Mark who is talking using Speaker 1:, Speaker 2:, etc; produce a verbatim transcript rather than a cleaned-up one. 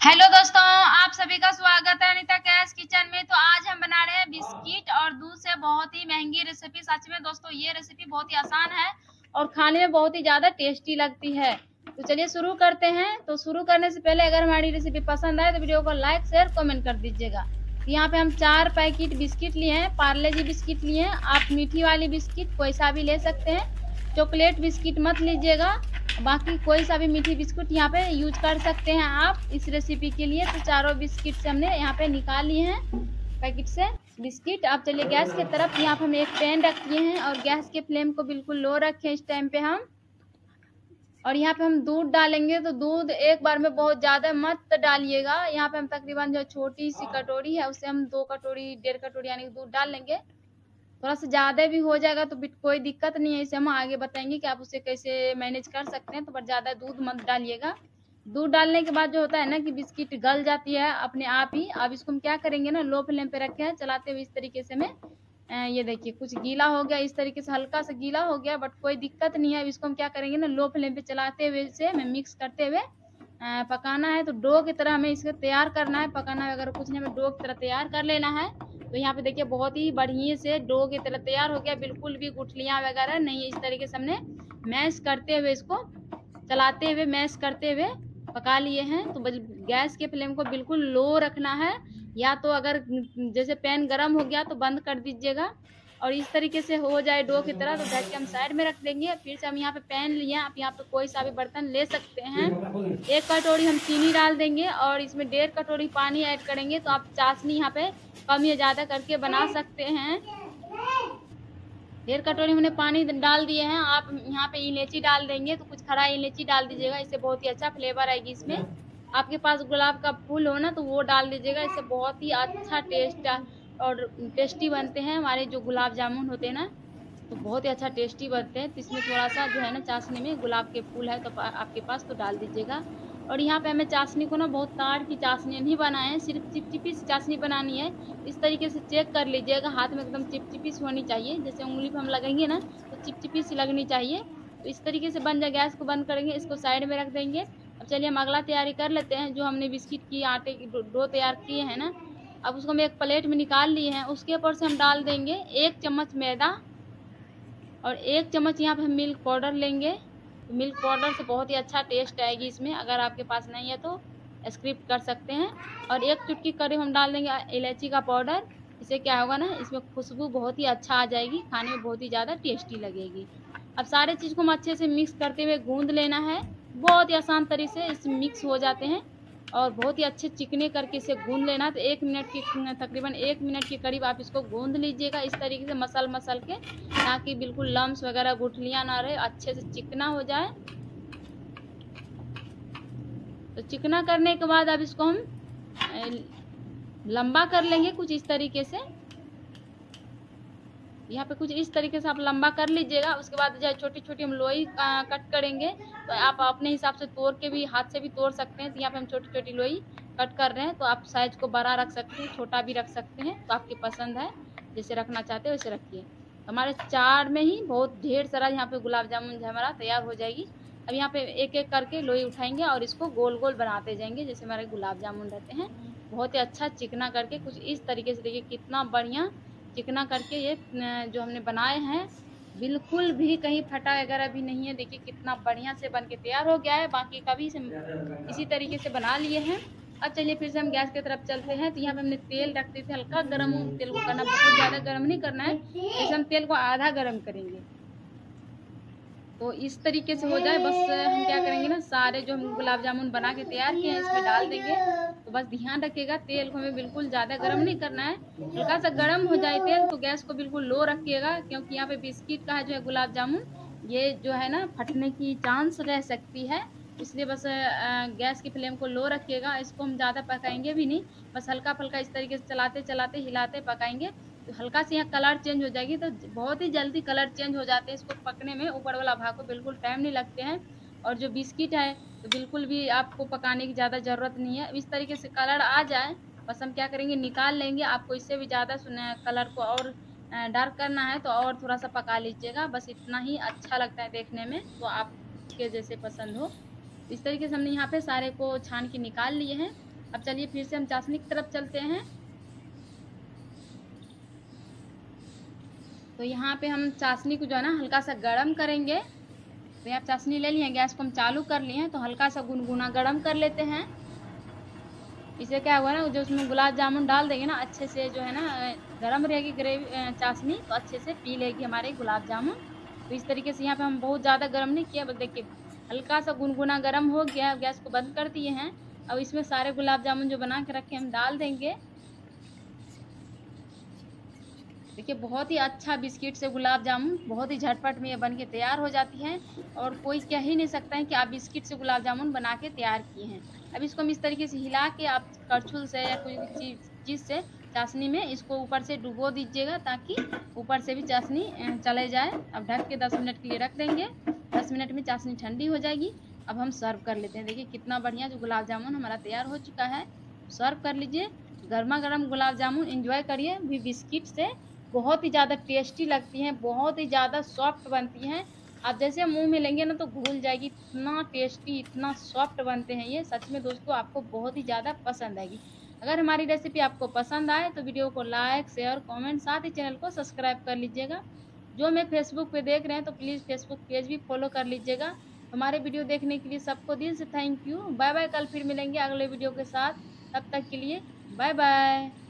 Speaker 1: Hello दोस्तों, आप सभी का स्वागत है अनीता कैश किचन में। तो आज हम बना रहे हैं बिस्किट और दूध से बहुत ही महंगी रेसिपी। सच में दोस्तों ये रेसिपी बहुत ही आसान है और खाने में बहुत ही ज्यादा टेस्टी लगती है। तो चलिए शुरू करते हैं। तो शुरू करने से पहले अगर हमारी रेसिपी पसंद आए तो वीडियो को लाइक शेयर कमेंट कर दीजिएगा। तो यहाँ पे हम चार पैकेट बिस्किट लिए हैं, पार्ले जी बिस्किट लिए हैं। आप मीठी वाली बिस्किट कोई सा भी ले सकते हैं, चॉकलेट बिस्किट मत लीजिएगा। बाकी कोई सा भी मीठी बिस्कुट यहाँ पे यूज कर सकते हैं आप इस रेसिपी के लिए। तो चारों बिस्किट से हमने यहाँ पे निकाल लिए हैं पैकेट से बिस्किट। अब चलिए गैस की तरफ। यहाँ पे हम एक पैन रख दिए हैं और गैस के फ्लेम को बिल्कुल लो रखें इस टाइम पे हम। और यहाँ पे हम दूध डालेंगे। तो दूध एक बार में बहुत ज्यादा मत डालिएगा। यहाँ पे हम तकरीबन जो छोटी सी कटोरी है उससे हम दो कटोरी डेढ़ कटोरी यानी दूध डाल लेंगे। थोड़ा सा ज्यादा भी हो जाएगा तो कोई दिक्कत नहीं है, इसे हम आगे बताएंगे कि आप उसे कैसे मैनेज कर सकते हैं। तो पर ज्यादा दूध मत डालिएगा। दूध डालने के बाद जो होता है ना कि बिस्किट गल जाती है अपने आप ही। अब इसको हम क्या करेंगे ना, लो फ्लेम पे रखे हैं चलाते हुए इस तरीके से में ये देखिए कुछ गीला हो गया, इस तरीके से हल्का सा गीला हो गया, बट कोई दिक्कत नहीं है। अब इसको हम क्या करेंगे ना, लो फ्लेम पे चलाते हुए इसे हमें मिक्स करते हुए पकाना है। तो डो की तरह हमें इसको तैयार करना है, पकाना है अगर कुछ नहीं, हमें डो की तरह तैयार कर लेना है। तो यहाँ पे देखिए बहुत ही बढ़िया से डो की तरह तैयार हो गया, बिल्कुल भी गुठलियाँ वगैरह नहीं है। इस तरीके से हमने मैश करते हुए इसको चलाते हुए मैश करते हुए पका लिए हैं। तो गैस के फ्लेम को बिल्कुल लो रखना है, या तो अगर जैसे पैन गर्म हो गया तो बंद कर दीजिएगा। और इस तरीके से हो जाए डो की तरह तो ढक के हम साइड में रख देंगे। फिर से हम यहाँ पे पैन लिए, आप यहाँ पे कोई सा भी बर्तन ले सकते हैं। एक कटोरी हम चीनी डाल देंगे और इसमें डेढ़ कटोरी पानी ऐड करेंगे। तो आप चाशनी यहाँ पे कम या ज्यादा करके बना सकते हैं। डेढ़ कटोरी हमने पानी डाल दिए हैं। आप यहाँ पे इलायची डाल देंगे तो कुछ खड़ा इलायची डाल दीजिएगा, इससे बहुत ही अच्छा फ्लेवर आएगी इसमें। आपके पास गुलाब का फूल हो ना तो वो डाल दीजिएगा, इससे बहुत ही अच्छा टेस्ट और टेस्टी बनते हैं हमारे जो गुलाब जामुन होते हैं ना, तो बहुत ही अच्छा टेस्टी बनते हैं। तो इसमें थोड़ा सा जो है ना चाशनी में गुलाब के फूल है तो आपके पास तो डाल दीजिएगा। और यहाँ पे हमें चाशनी को ना बहुत तार की चाशनी नहीं बनाए, सिर्फ चिपचिपी सी चाशनी बनानी है। इस तरीके से चेक कर लीजिएगा, हाथ में एकदम चिपचिपी सी होनी चाहिए, जैसे उंगली पे हम लगाएंगे ना तो चिपचिपी सी लगनी चाहिए। तो इस तरीके से बन जाए। गैस को बंद करेंगे, इसको साइड में रख देंगे। अब चलिए हम अगला तैयारी कर लेते हैं। जो हमने बिस्किट की आटे की डो तैयार किए हैं ना, अब उसको हम एक प्लेट में निकाल लिए हैं। उसके ऊपर से हम डाल देंगे एक चम्मच मैदा और एक चम्मच यहाँ पे हम मिल्क पाउडर लेंगे। तो मिल्क पाउडर से बहुत ही अच्छा टेस्ट आएगी इसमें, अगर आपके पास नहीं है तो स्किप कर सकते हैं। और एक चुटकी करीब हम डाल देंगे इलायची का पाउडर। इससे क्या होगा ना, इसमें खुशबू बहुत ही अच्छा आ जाएगी, खाने में बहुत ही ज़्यादा टेस्टी लगेगी। अब सारे चीज़ को हम अच्छे से मिक्स करते हुए गूंद लेना है। बहुत ही आसान तरीके से इसमें मिक्स हो जाते हैं और बहुत ही अच्छे चिकने करके इसे गूंद लेना। तो एक मिनट की तकरीबन एक मिनट के करीब आप इसको गूंद लीजिएगा इस तरीके से मसल मसल के, ताकि बिल्कुल लम्स वगैरह गुठलियाँ ना रहे, अच्छे से चिकना हो जाए। तो चिकना करने के बाद अब इसको हम लंबा कर लेंगे कुछ इस तरीके से। यहाँ पे कुछ इस तरीके से आप लंबा कर लीजिएगा। उसके बाद जो है छोटी छोटी हम लोई कट करेंगे। तो आप अपने हिसाब से तोड़ के भी हाथ से भी तोड़ सकते हैं। तो यहाँ पे हम छोटी छोटी लोई कट कर रहे हैं। तो आप साइज को बड़ा रख सकते हैं, छोटा भी रख सकते हैं, तो आपकी पसंद है, जैसे रखना चाहते हैं वैसे रखिए। हमारे चार में ही बहुत ढेर सारा यहाँ पे गुलाब जामुन हमारा तैयार हो जाएगी। अब यहाँ पे एक एक करके लोई उठाएंगे और इसको गोल गोल बनाते जाएंगे जैसे हमारे गुलाब जामुन रहते हैं। बहुत ही अच्छा चिकना करके कुछ इस तरीके से, देखिए कितना बढ़िया चिकना करके ये जो हमने बनाए हैं, बिल्कुल भी कहीं फटा वगैरह भी नहीं है। देखिए कितना बढ़िया से बन के तैयार हो गया है। बाकी का भी इसी तरीके से बना लिए हैं। अब चलिए फिर से हम गैस की तरफ चलते हैं। तो यहाँ पे हमने तेल रख दिए थे, हल्का गर्म तेल को करना, बहुत ज़्यादा गर्म नहीं करना है। जैसे हम तेल को आधा गर्म करेंगे तो इस तरीके से हो जाए। बस हम क्या करेंगे ना, सारे जो हम गुलाब जामुन बना के तैयार किए हैं इसमें डाल देंगे। तो बस ध्यान रखिएगा तेल को हमें बिल्कुल ज़्यादा गर्म नहीं करना है, हल्का सा गर्म हो जाए तेल तो गैस को बिल्कुल लो रखिएगा, क्योंकि यहाँ पे बिस्किट का है जो है गुलाब जामुन, ये जो है ना फटने की चांस रह सकती है। इसलिए बस गैस की फ्लेम को लो रखिएगा। इसको हम ज़्यादा पकाएंगे भी नहीं, बस हल्का फुल्का इस तरीके से चलाते चलाते हिलाते पकाएंगे। तो हल्का से यहाँ कलर चेंज हो जाएगी। तो बहुत ही जल्दी कलर चेंज हो जाते हैं इसको पकने में, ऊपर वाला भाग को बिल्कुल टाइम नहीं लगते हैं। और जो बिस्किट है तो बिल्कुल भी आपको पकाने की ज़्यादा ज़रूरत नहीं है। इस तरीके से कलर आ जाए बस हम क्या करेंगे, निकाल लेंगे। आपको इससे भी ज़्यादा कलर को और डार्क करना है तो और थोड़ा सा पका लीजिएगा, बस इतना ही अच्छा लगता है देखने में, तो आपके जैसे पसंद हो। इस तरीके से हमने यहाँ पे सारे को छान के निकाल लिए हैं। अब चलिए फिर से हम चाशनी की तरफ चलते हैं। तो यहाँ पे हम चाशनी को जो है ना हल्का सा गर्म करेंगे। तो यहाँ चाशनी ले लिए, गैस को हम चालू कर लिए हैं। तो हल्का सा गुनगुना गर्म कर लेते हैं। इससे क्या हुआ ना, जो उसमें गुलाब जामुन डाल देंगे ना, अच्छे से जो है ना गर्म रहेगी ग्रेवी चाशनी, तो अच्छे से पी लेगी हमारे गुलाब जामुन। तो इस तरीके से यहाँ पे हम बहुत ज़्यादा गर्म नहीं किया, बस देखिए हल्का सा गुनगुना गर्म हो गया। गैस को बंद कर दिए हैं। अब इसमें सारे गुलाब जामुन जो बना के रखे हम डाल देंगे। देखिए बहुत ही अच्छा बिस्किट से गुलाब जामुन बहुत ही झटपट में ये बन के तैयार हो जाती है, और कोई कह ही नहीं सकता है कि आप बिस्किट से गुलाब जामुन बना के तैयार किए हैं। अब इसको हम इस तरीके से हिला के आप करछुल से या कोई चीज चीज़ से चाशनी में इसको ऊपर से डुबो दीजिएगा, ताकि ऊपर से भी चाशनी चले जाए। अब ढक के दस मिनट के लिए रख देंगे। दस मिनट में चाशनी ठंडी हो जाएगी। अब हम सर्व कर लेते हैं। देखिए कितना बढ़िया जो गुलाब जामुन हमारा तैयार हो चुका है। सर्व कर लीजिए। गर्मा गर्म गुलाब जामुन एंजॉय करिए भी बिस्किट से। बहुत ही ज़्यादा टेस्टी लगती हैं, बहुत ही ज़्यादा सॉफ्ट बनती हैं। आप जैसे मुंह में लेंगे ना तो घुल जाएगी, इतना टेस्टी इतना सॉफ्ट बनते हैं ये। सच में दोस्तों आपको बहुत ही ज़्यादा पसंद आएगी। अगर हमारी रेसिपी आपको पसंद आए तो वीडियो को लाइक शेयर कमेंट, साथ ही चैनल को सब्सक्राइब कर लीजिएगा। जो मैं फेसबुक पे देख रहे हैं तो प्लीज़ फेसबुक पेज भी फॉलो कर लीजिएगा। हमारे वीडियो देखने के लिए सबको दिल से थैंक यू। Bye bye. कल फिर मिलेंगे अगले वीडियो के साथ। तब तक के लिए बाय बाय।